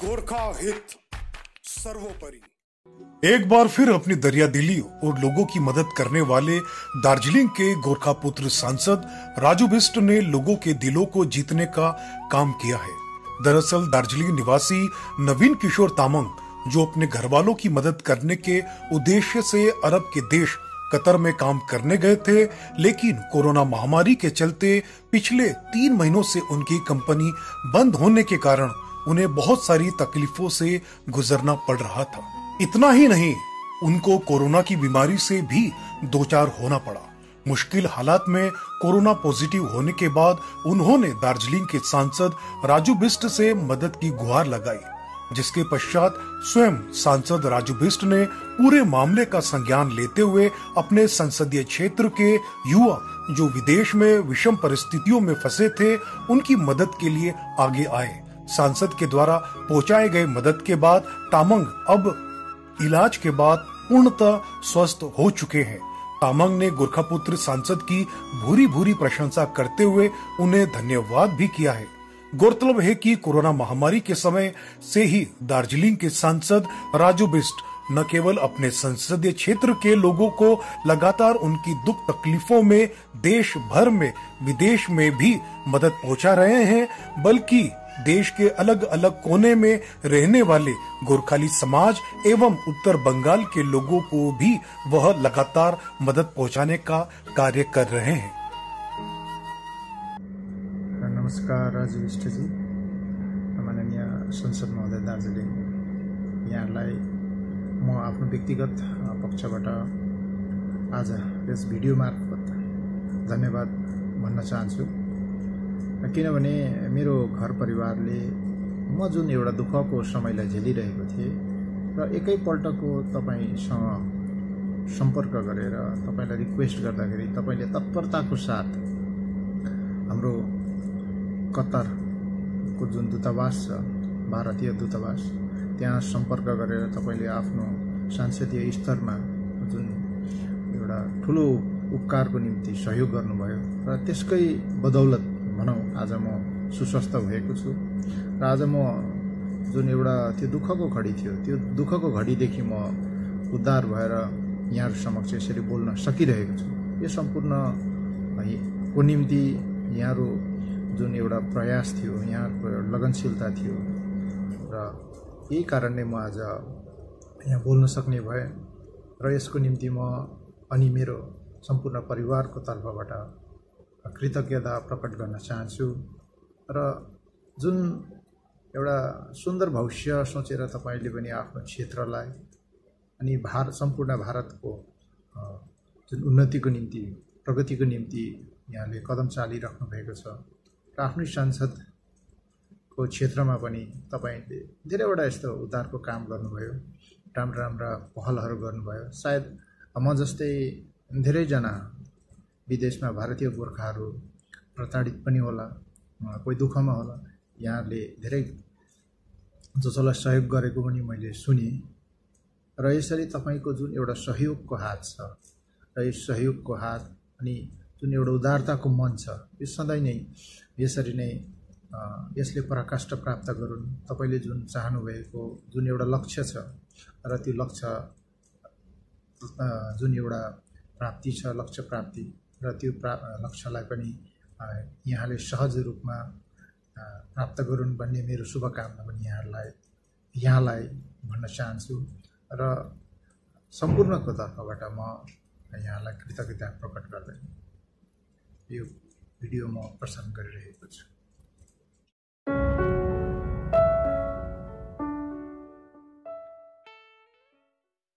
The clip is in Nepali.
गोरखा हित सर्वोपरि। एक बार फिर अपनी दरियादिली और लोगों की मदद करने वाले दार्जिलिंग के गोरखापुत्र सांसद राजू बिष्ट ने लोगों के दिलों को जीतने का काम किया है। दरअसल दार्जिलिंग निवासी नवीन किशोर तामंग जो अपने घर वालों की मदद करने के उद्देश्य से अरब के देश कतर में काम करने गए थे, लेकिन कोरोना महामारी के चलते पिछले 3 महीनों से उनकी कंपनी बंद होने के कारण उन्हें बहुत सारी तकलीफों से गुजरना पड़ रहा था। इतना ही नहीं, उनको कोरोना की बीमारी से भी दो चार होना पड़ा। मुश्किल हालात में कोरोना पॉजिटिव होने के बाद उन्होंने दार्जिलिंग के सांसद राजू बिष्ट से मदद की गुहार लगाई, जिसके पश्चात स्वयं सांसद राजू बिष्ट ने पूरे मामले का संज्ञान लेते हुए अपने संसदीय क्षेत्र के युवा जो विदेश में विषम परिस्थितियों में फंसे थे, उनकी मदद के लिए आगे आए। सांसद के द्वारा पहुंचाए गए मदद के बाद तामंग अब इलाज के बाद पूर्णतः स्वस्थ हो चुके हैं। तामंग ने गोरखापुत्र सांसद की भूरी भूरी प्रशंसा करते हुए उन्हें धन्यवाद भी किया है। गौरतलब है कि कोरोना महामारी के समय से ही दार्जिलिंग के सांसद राजू बिष्ट न केवल अपने संसदीय क्षेत्र के लोगों को लगातार उनकी दुख तकलीफों में देश भर में विदेश में भी मदद पहुंचा रहे हैं, बल्कि देश के अलग अलग कोने में रहने वाले गोरखाली समाज एवं उत्तर बंगाल के लोगों को भी वह लगातार मदद पहुंचाने का कार्य कर रहे हैं। नमस्कार राजू बिष्ट जी, माननीय संसद महोदय दार्जिलिङ, यहाँलाई म आफ्नो व्यक्तिगत पक्षबाट आज यस भिडियो मार्फत धन्यवाद भन्न चाहन्छु। किनभने मेरो घर परिवारले म जुन एउटा दुःखको समयलाई झेलिरहेको थिएँ र एकैपल्टको तपाईसँग सम्पर्क गरेर तपाईलाई रिक्वेस्ट गर्दाखेरि तपाईले तत्परताको साथ हाम्रो कतरको जुन दूतावास छ, भारतीय दूतावास, त्यहाँ सम्पर्क गरेर तपाईले आफ्नो सांसदीय स्तरमा जुन एउटा ठुलो उपकारको निम्ति सहयोग गर्नुभयो र त्यसकै बदौलत भनौँ आज म सुस्वस्थ भएको छु र आज म जुन एउटा त्यो दुःखको घडी थियो, त्यो दुःखको घडीदेखि म उद्धार भएर यहाँहरु समक्ष यसरी बोल्न सकिरहेको छु। यो सम्पूर्ण को निम्ति यहाँहरु जुन एउटा प्रयास थियो, यहाँहरुको लगनशीलता थियो र यही कारणले म आज यहाँ बोल्न सक्ने भए र यसको निम्ति म अनि मेरो सम्पूर्ण परिवारको तर्फबाट कृतज्ञता प्रकट गर्न चाहन्छु। र जुन एउटा सुन्दर भविष्य सोचेर तपाईले पनि आफ्नो क्षेत्रलाई अनि सम्पूर्ण भारतको जुन उन्नतिको निम्ति, प्रगतिको निम्ति यहाँले कदम चालिराख्नु भएको छ र आफ्नै संसदको क्षेत्रमा पनि तपाईले धेरैवटा यस्तो उद्धारको काम गर्नुभयो, राम्रा राम्रा पहलहरू गर्नुभयो। सायद म जस्तै धेरैजना विदेशमा भारतीय गोर्खाहरू प्रताडित पनि होला, कोही दुःखमा होला, यहाँले धेरै जसलाई सहयोग गरेको पनि मैले सुने र यसरी तपाईको जुन एउटा सहयोगको हात छ र यस सहयोगको हात अनि जुन एउटा उदारताको मन छ, यो सधैँ नै यसरी नै यसले पराकाष्ठ प्राप्त गरून्। तपाईले जुन चाहनु भएको जुन एउटा लक्ष्य छ र त्यो लक्ष्य जुन एउटा प्राप्ति छ, लक्ष्य प्राप्ति र त्यो लक्ष्यलाई पनि यहाँले सहज रूपमा प्राप्त गरून् भन्ने मेरो शुभकामना पनि यहाँलाई भन्न चाहन्छु र सम्पूर्णको तर्फबाट म यहाँलाई कृतज्ञता प्रकट गर्दै यो भिडियो म प्रसारण गरिरहेको छु।